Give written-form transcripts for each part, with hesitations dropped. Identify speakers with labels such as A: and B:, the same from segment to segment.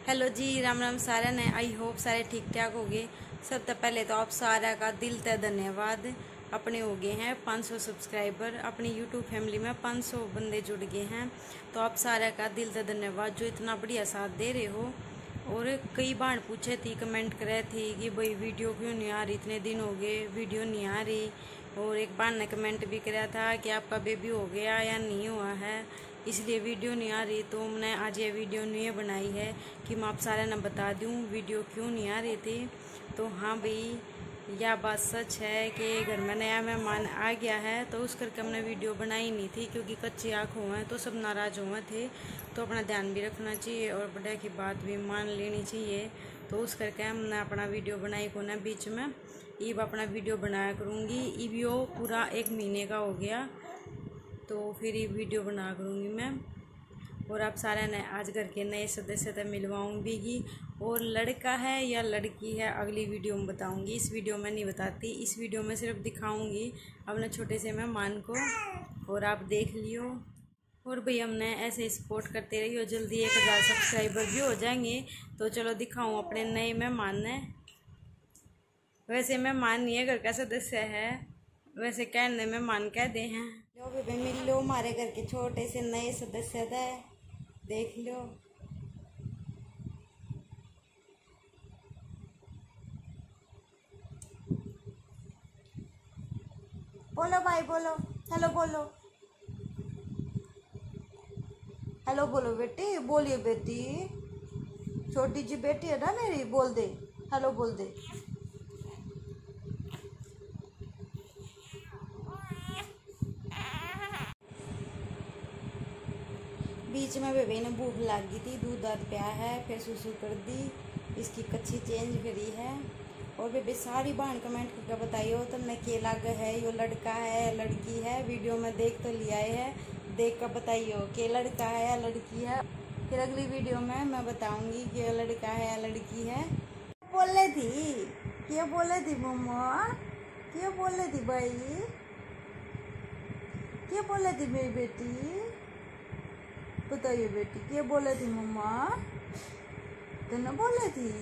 A: Hello जी, राम राम सारे ने। I hope सारे ठीक ठाक हो गए। सबसे पहले तो आप सारा का दिल से धन्यवाद। अपने हो गए हैं 500 सब्सक्राइबर। अपनी यूट्यूब फैमिली में 500 बंदे जुड़ गए हैं। तो आप सारा का दिल से धन्यवाद जो इतना बढ़िया साथ दे रहे हो। और कई बार पूछे थी, कमेंट करे थी कि भाई वीडियो क्यों नहीं आ रही, इतने दिन हो गए वीडियो नहीं आ रही। और एक बार ने कमेंट भी कराया था कि आपका बेबी हो गया या नहीं हुआ है, इसलिए वीडियो नहीं आ रही। तो मैंने आज ये वीडियो नहीं बनाई है कि मैं आप सारे ने बता दूं वीडियो क्यों नहीं आ रही थी। तो हाँ भाई, यह बात सच है कि घर में नया मेहमान आ गया है, तो उस करके हमने वीडियो बनाई नहीं थी क्योंकि कच्ची आँख हुए तो सब नाराज़ हुए थे। तो अपना ध्यान भी रखना चाहिए और बड़े की बात भी मान लेनी चाहिए। तो उस करके हमने अपना वीडियो बनाई को ना बीच में ईब अपना वीडियो बनाया करूँगी। ईब यो पूरा 1 महीने का हो गया तो फिर ये वीडियो बना करूँगी मैं। और आप सारे ने आज घर के नए सदस्य से मिलवाऊँगी। और लड़का है या लड़की है अगली वीडियो में बताऊँगी, इस वीडियो में नहीं बताती। इस वीडियो में सिर्फ दिखाऊँगी अपने छोटे से मेहमान को, और आप देख लियो। और भाई हमने ऐसे सपोर्ट करते रहिए, जल्दी 1000 सब्सक्राइबर भी हो जाएंगे। तो चलो दिखाऊँ अपने नए मेहमान ने। वैसे मेहमान नहीं है, घर का सदस्य है, वैसे कहने मेहमान कहते हैं। लो बेबे मिल लो, हमारे घर के छोटे से नए सदस्य थे, देख लो। बोलो भाई, बोलो हेलो, बोलो हेलो, बोलो बेटी, बोलिए बेटी, छोटी जी बेटी है ना मेरी, बोल दे हेलो, बोल दे। बीच में बेबे ने भूख लगी थी, दूध दाद पिया है, फिर सुसु कर दी, इसकी कच्ची चेंज करी है। और बेबे सारी बहन कमेंट करके बताइयो तुमने के लग है, यो लड़का है लड़की है। वीडियो में देख तो लिया है, देख कर बताइयो के लड़का है या लड़की है। फिर अगली वीडियो में मैं बताऊंगी कि ये लड़का है या लड़की है। बोले थी क्या, बोले थी मम्मा, क्या बोले थी भाई, क्या बोले थी मेरी बेटी, बताइए बेटी क्या बोले थी मम्मा, तो न बोले थी।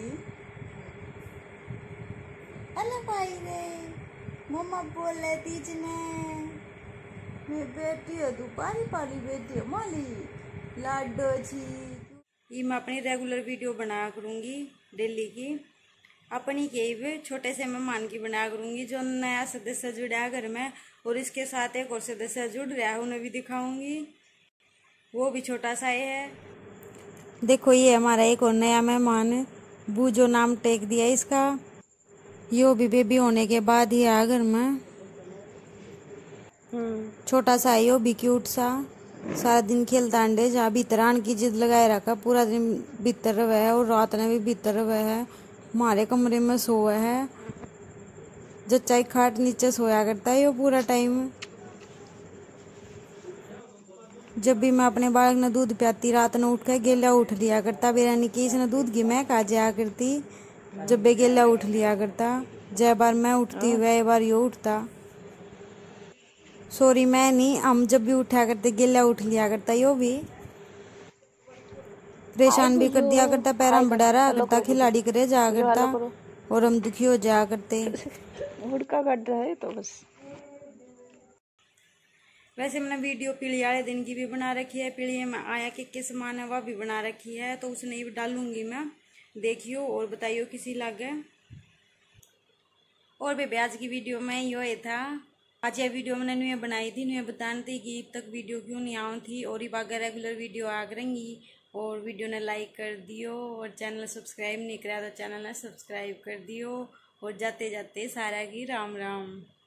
A: अरे भाई रे, मम्मा बोले थी जने मेरी बेटी है, तू पारी पारी बेटी है माली लाडो जी। ये मैं अपनी रेगुलर वीडियो बनाया करूँगी डेली की, अपनी के भी छोटे से मेहमान की बनाया करूँगी जो नया सदस्य जुड़ा है घर में। और इसके साथ एक और सदस्य जुड़ रहा है, उन्हें भी दिखाऊंगी, वो भी छोटा सा ही है। देखो ये हमारा एक और नया मेहमान है, बूजो नाम टेक दिया इसका। यो भी बेबी होने के बाद ही आया घर में, छोटा सा है यो भी, क्यूट सा, सारा दिन खेलता अंडे। जहाँ भीतर आने की जिद लगाए रखा, पूरा दिन भीतर रहे है और रात ने भी भीतर रहे है, हमारे कमरे में सोया है। जच्चा खाट नीचे सोया करता है यो पूरा टाइम। जब भी मैं अपने बालक ने दूध पियाती, रात ने उठ कर गेला उठ लिया करता, बेरानी की इसने दूध की महक आ जाया करती, जब बे गेला उठ लिया करता। जय बार मैं उठती वह बार यो उठता, सॉरी मैं नहीं, हम जब भी उठा करते गेला उठ लिया करता। यो भी परेशान भी कर दिया करता, पैर में बढ़ा रहा करता, खिलाड़ी करे जा करता और हम दुखी हो जाया करते।
B: मुड़का काट रहा है तो बस।
A: वैसे मैंने वीडियो पीली वाले दिन की भी बना रखी है, पीली में आया कि सामान है वह भी बना रखी है, तो उसने भी डालूंगी मैं, देखियो और बताइयो किसी लगे। और बेबे आज की वीडियो में ये था, आज यह वीडियो मैंने न्यू बनाई थी, न्यू बतानी थी कि अब तक वीडियो क्यों नहीं आई थी। और ये बाग रेगुलर वीडियो आ करेंगी। और वीडियो ने लाइक कर दियो, और चैनल सब्सक्राइब नहीं करा तो चैनल ने सब्सक्राइब कर दियो। और जाते जाते सारा की राम राम।